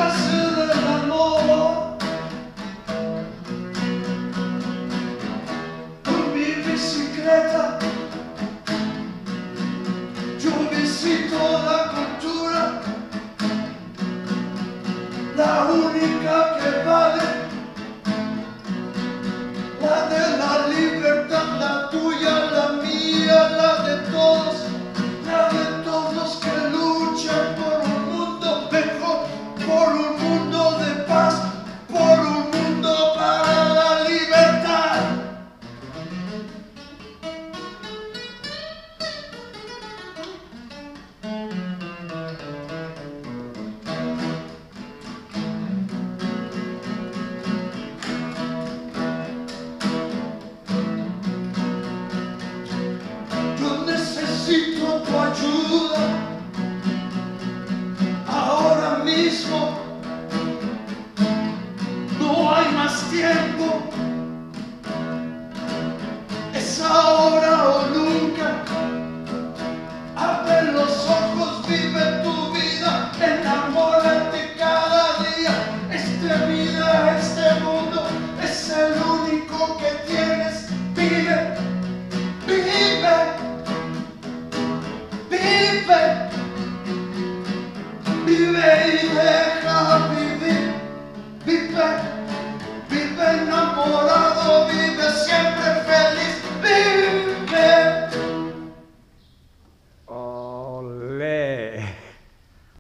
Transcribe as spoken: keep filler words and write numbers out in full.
clase del amor. Por mi bicicleta yo visito la cultura, la única que vale, la de la libertad, la tuya, la mía, la de todos, la de todos que luchan por un mundo mejor, por un mundo de paz, por un mundo para la libertad. Necesito tu ayuda ahora mismo, no hay más tiempo, es ahora o nunca. Abre los ojos, vive tu vida, enamórate cada día. Esta vida, este mundo es el único que tienes. Vive, vive. Vive, vive, vive.